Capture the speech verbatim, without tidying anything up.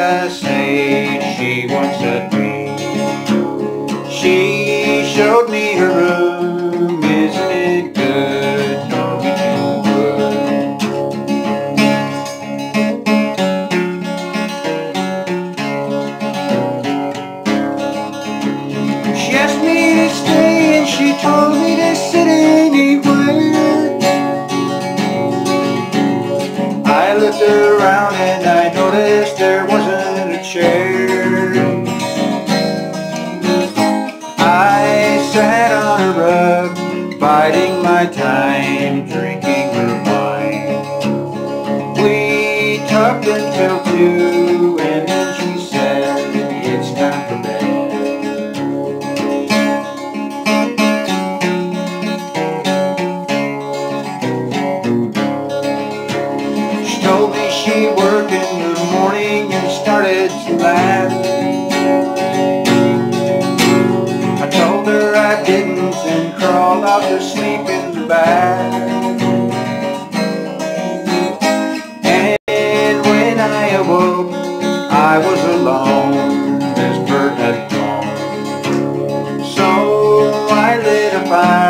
to say she once a dream. She showed me her room, isn't it good, Norwegian Wood? She asked me to stay and she told me to sit anywhere. I looked around and I noticed there wasn't a chair. I sat on a rug, biding my time, drinking her wine. We talked until two, and then she said, it's time for bed. She told me she worked in the morning and started to laugh. I told her I didn't and crawled out to sleep in the bath. And when I awoke, I was alone, as Bert had gone. So I lit a fire